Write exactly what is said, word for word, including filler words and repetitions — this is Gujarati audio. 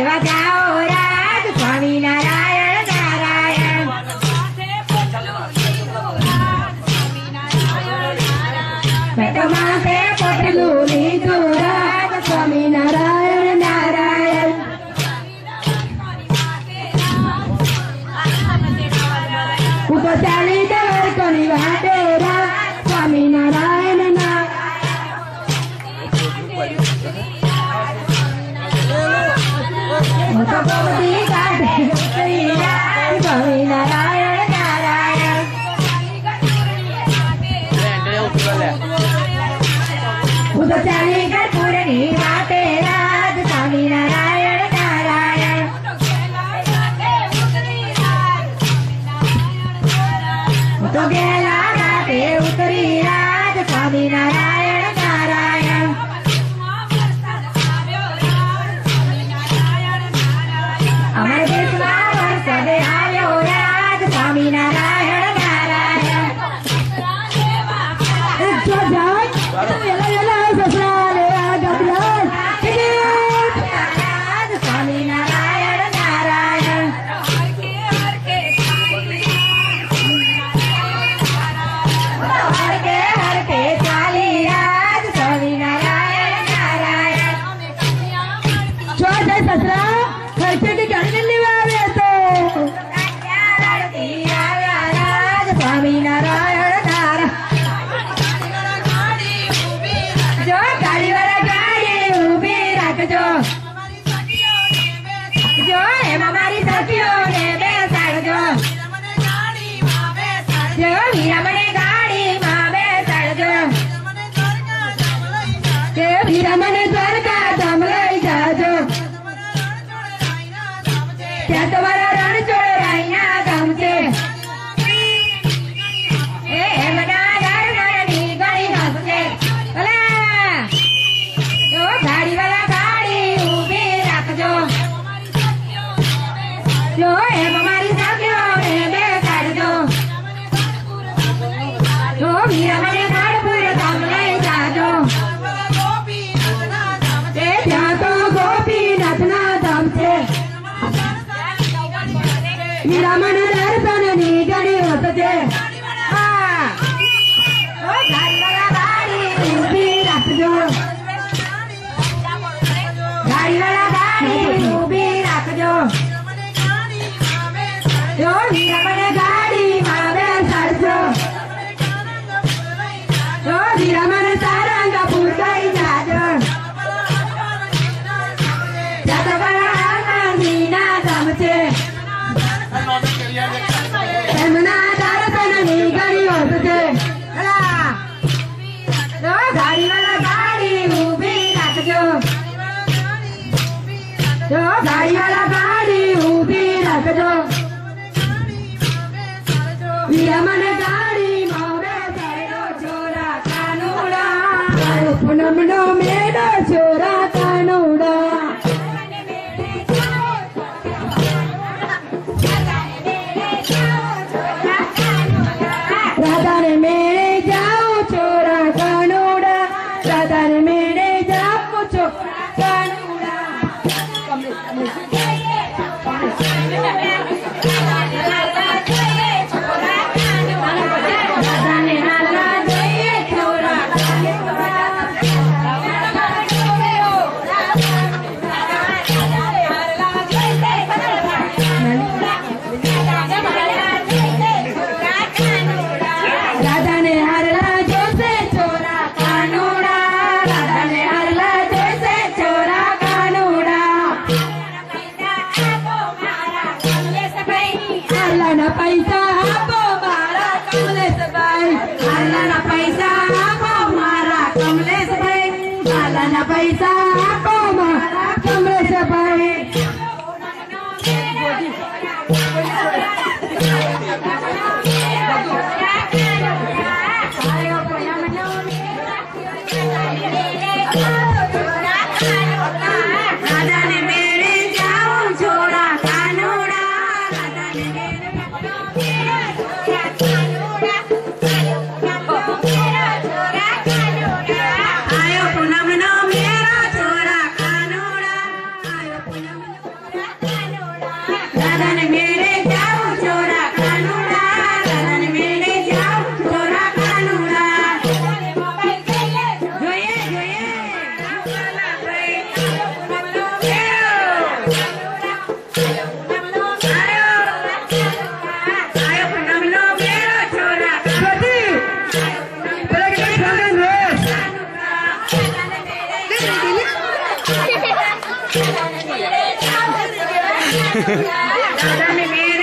લેવા જાઓ રાજ સ્વામિનારાયણ નારાયણ પેટ માથે પોટલું લીધું રાજ સ્વામિનારાયણ નારાયણ ઉપર ચાલી દેવ કોની વાટે રાજ સ્વામિનારાયણ સ્વામિનારાયણ નારાયણ હું તો ચાલી ગઢપુરની વાટે રાજ સ્વામિનારાયણ નારાયણ હું તો ગેલા ઘાટે ઉતરી રાજ સ્વામિનારાયણ નારાયણ અમારા દેશમાં વરસાદ આવ્યો રાજ સ્વામિનારાયણ નારાયણ જો જાય વેલા વેલા સસરા લેવા ગબરાજ રાજ સ્વામિનારાયણ નારાયણ હરકે હરકે ચાલી રાજ સ્વામિનારાયણ નારાયણ જો જાય સસરા ખર્ચે કે ગાડી લેવા આવે તો રાજ સ્વામિનારાયણ નારાયણ જો ગાડી વાળા ગાડી ઊભી રાખજો જો એમાં મારી સખીઓને બેસાડજો જો વીરા મને ગાડીમાં બેસાડજો જો વીરા મને દ્વારકા ધામ લઈ જાજો ત્યાં તમારા રણછોડ રાયના ગામ છે એ એમના ધર્મની ગણી હસશે ભલા જો ગાડી વાળા ગાડી ઊભી રાખજો જો એમ મારી સખીઓને બેસાડજો જો વીરા મને ગાડપુર ધામ લઈ જાજો એ ત્યાં તો ગોપીનાથના ધામ છે વીરામણ દર્શનની ઘણી હસશે હા ઓ ગાડીવાળા ગાડી ઊભી રાખજો ગાડીવાળા ગાડી ઊભી રાખજો જો વીરામણ ગાડીમાં બેસાડજો જો વીરામણ સારંગપુર લઈ જાજો જાદવવાળા આનંદીના ગામ છે એમના દર્શનની ઘણી હસશે ભલા જો ગાડીવાળા ગાડી ઊભી રાખજો જો ગાડીવાળા ગાડી ઊભી રાખજો વીરામણ ગાડીમાં બેસાડો છોરા કાનુડા પૂનમનો મેળો છોરા કાનુડા રાધાને મેળે જાઓ છોરા કાનુડા રાધાને મેળે જાઓ છોરા કાનુડા રાધાને હાલવા જઈએ છોરા રાધાને હારલા જોશે છોરા કાનુડા રાધાને હારલા જોશે છોરા કાનુડા હારલાના પૈસા આપો મારા કમલેશભાઈ હારલાના પૈસા આપો મારા કમલેશભાઈ હારલાના પૈસા આપો મારા કમલેશભાઈ રાધાને મેળે જાઓ છોરા કાનુડા રાધાને મેળે આયો પૂનમનો મેળો છોરા કાનુડા આયો પૂનમનો રાધાને મેળે જાઉં છોરા કાનુડા રાધાને મેળે જાઉં છોરા કાનુડા જોઈએ જોઈએ રાધાને મેળે